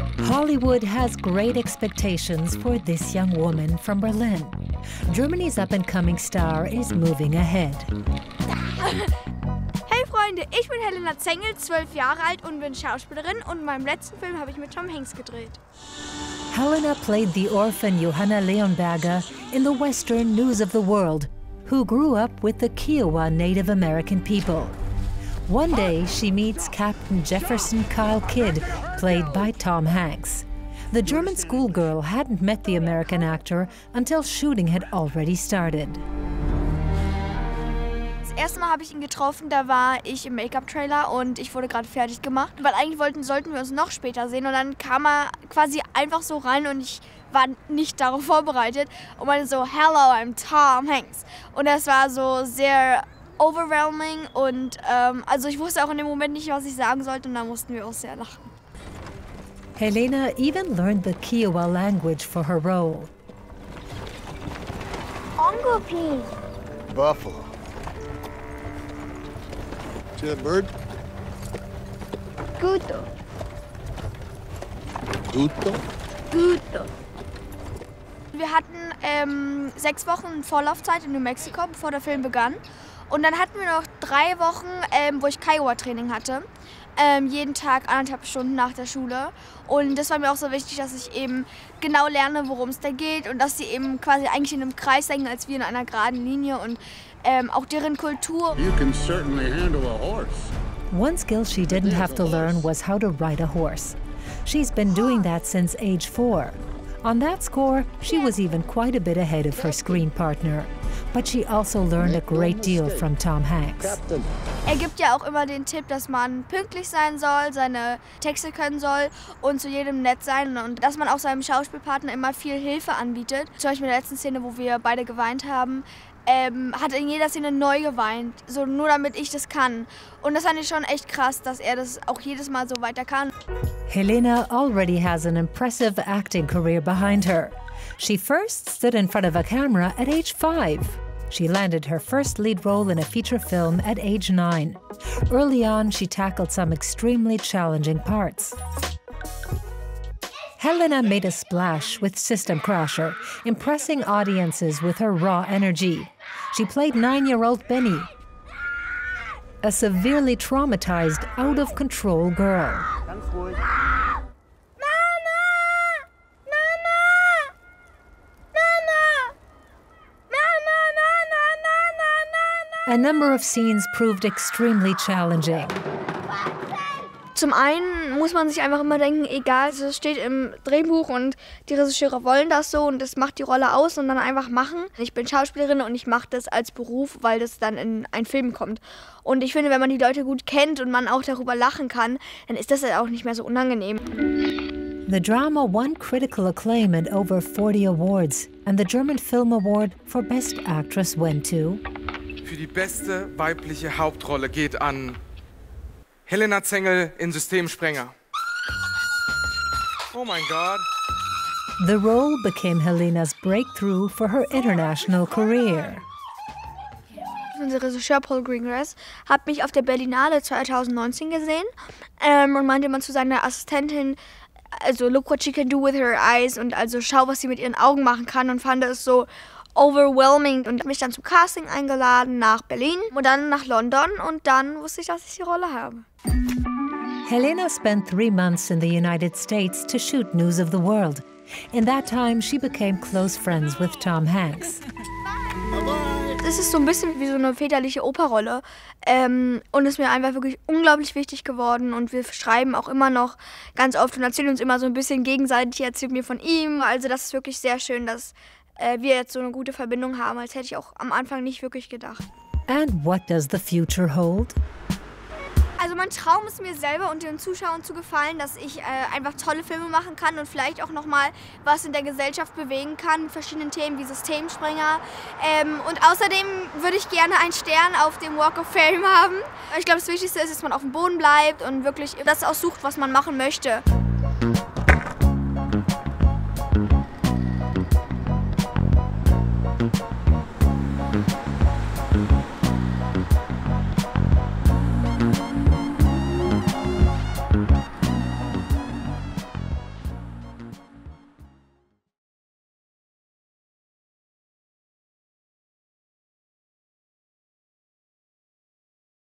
Hollywood has great expectations for this young woman from Berlin. Germany's up-and-coming star is moving ahead. Hey Freunde, ich bin Helena Zengel, 12 Jahre alt und bin Schauspielerin und in meinem letzten Film habe ich mit Tom Hanks gedreht. Helena played the orphan Johanna Leonberger in the Western News of the World, who grew up with the Kiowa Native American people. One day, she meets Captain Jefferson Kyle Kidd, played by Tom Hanks. The German schoolgirl hadn't met the American actor until shooting had already started. Das erste Mal habe ich ihn getroffen, da war ich im Make-up-Trailer und ich wurde gerade fertig gemacht. Weil eigentlich sollten wir uns noch später sehen und dann kam er quasi einfach so rein und ich war nicht darauf vorbereitet und meinte so, "Hello, I'm Tom Hanks." Und das war so sehr overwhelming und also ich wusste auch in dem Moment nicht, was ich sagen sollte und da mussten wir auch sehr lachen. Helena even learned the Kiowa language for her role. Ongopi. Buffalo. See that bird? Guto. Guto? Guto. Wir hatten 6 Wochen Vorlaufzeit in New Mexico, bevor der Film begann. Und dann hatten wir noch 3 Wochen, wo ich Kiowa-Training hatte. Jeden Tag 1,5 Stunden nach der Schule. Und das war mir auch so wichtig, dass ich eben genau lerne, worum es da geht. Und dass sie eben quasi eigentlich in einem Kreis hängen, als wir in einer geraden Linie. Und auch deren Kultur. You can certainly handle a horse. One skill she didn't have to learn was how to ride a horse. She's been doing that since age 4. On that score, she was even quite a bit ahead of her screen partner. But she also learned a great deal from Tom Hanks. Er gibt ja auch immer den Tipp, dass man pünktlich sein soll, seine Texte können soll und zu jedem nett sein und dass man auch seinem Schauspielpartner immer viel Hilfe anbietet. Zum Beispiel in der letzten Szene, wo wir beide geweint haben, hat er in jeder Szene neu geweint, so nur damit ich das kann. Und das fand ich schon echt krass, dass er das auch jedes Mal so weiter kann. Helena already has an impressive acting career behind her. She first stood in front of a camera at age 5. She landed her first lead role in a feature film at age 9. Early on, she tackled some extremely challenging parts. Helena made a splash with System Crasher, impressing audiences with her raw energy. She played 9-year-old Benny, a severely traumatized, out-of-control girl. A number of scenes proved extremely challenging. Zum einen muss man sich einfach immer denken, egal, es steht im Drehbuch und die Regisseure wollen das so und das macht die Rolle aus und dann einfach machen. Ich bin Schauspielerin und ich mache das als Beruf, weil das dann in einen Film kommt. Und ich finde, wenn man die Leute gut kennt und man auch darüber lachen kann, dann ist das halt auch nicht mehr so unangenehm. The drama won critical acclaim and over 40 awards, and the German Film Award for Best Actress went to... Für die beste weibliche Hauptrolle geht an Helena Zengel in Systemsprenger. Oh mein Gott. The role became Helena's breakthrough for her international career. Unser Regisseur Paul Greengrass hat mich auf der Berlinale 2019 gesehen und meinte immer zu seiner Assistentin, also look what she can do with her eyes und also schau, was sie mit ihren Augen machen kann und fand es so overwhelming und hat mich dann zum Casting eingeladen nach Berlin und dann nach London und dann wusste ich, dass ich die Rolle habe. Helena spent 3 months in the United States to shoot News of the World. In that time, she became close friends with Tom Hanks. Es ist so ein bisschen wie so eine väterliche Operrolle und ist mir einfach wirklich unglaublich wichtig geworden und wir schreiben auch immer noch ganz oft und erzählen uns immer so ein bisschen gegenseitig, er erzählt mir von ihm, also das ist wirklich sehr schön, dass wir jetzt so eine gute Verbindung haben, als hätte ich auch am Anfang nicht wirklich gedacht. And what does the future hold? Also mein Traum ist mir selber und den Zuschauern zu gefallen, dass ich einfach tolle Filme machen kann und vielleicht auch nochmal was in der Gesellschaft bewegen kann mit verschiedenen Themen wie Systemsprenger. Und außerdem würde ich gerne einen Stern auf dem Walk of Fame haben. Ich glaube, das Wichtigste ist, dass man auf dem Boden bleibt und wirklich das aussucht, was man machen möchte.